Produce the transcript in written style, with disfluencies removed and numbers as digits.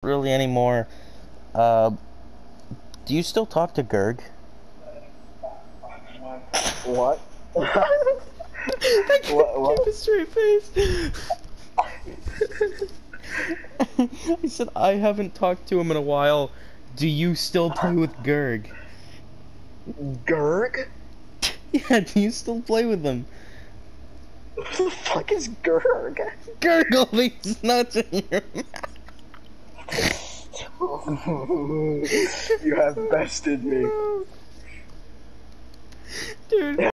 really anymore. Do you still talk to Gerg? What? I can't keep a straight face. I said I haven't talked to him in a while. Do you still play with Gerg? Gerg? Yeah, do you still play with them? What the fuck is Gerg? Gurgle these nuts in your You have bested me. Dude.